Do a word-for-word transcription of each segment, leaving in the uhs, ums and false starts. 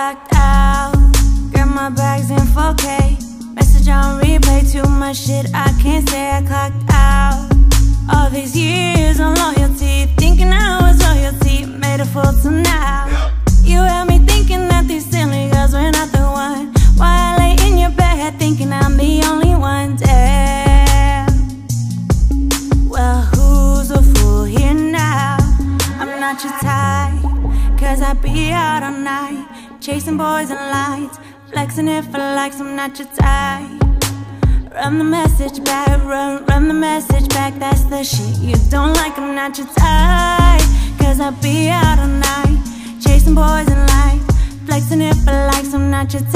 clocked out. Grab my bags in four K. Message on replay, too much shit I can't say. I clocked out. All these years of loyalty, thinking I was royalty, made a fool till now. You had me thinking that these silly girls were not the one. Why I lay in your bed thinking I'm the only one? Damn. Well, who's a fool here now? I'm not your type, cause I be out all night, chasing boys and lights, flexing it for likes. I'm not your type. Run the message back, run, run the message back. That's the shit you don't like. I'm not your type, cause I be out all night, chasing boys and lights, flexing it for likes. I'm not your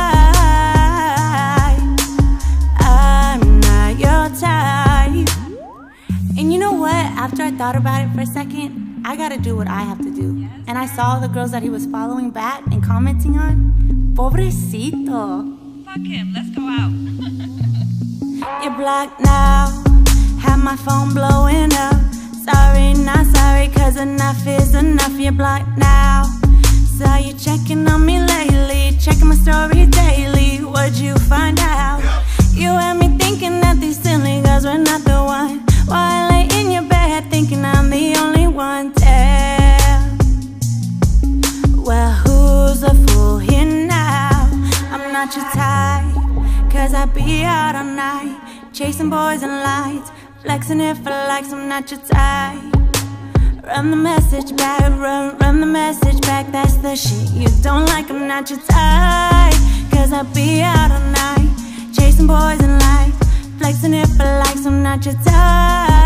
type. I'm not your type. And you know what? After I thought about it for a second, I gotta do what I have to do. And I saw the girls that he was following back and commenting on. Pobrecito. Fuck him, let's go out. You're blocked now, have my phone blowing up. Sorry, not sorry, cause enough is enough. You're blocked now. Saw you checking on me lately, checking my story daily. What'd you find out? You had me thinking that these silly girls were not the one. Why I lay in your bed thinking I'm the only one? Damn. Well, who's a fool here now? I'm not your type, cause I be out all night, chasing boys and lights, flexing it for likes. I'm not your type. Run the message back, run, run the message back. That's the shit you don't like. I'm not your type, cause I be out all night, chasing boys and lights, flexing it for likes. I'm not your type.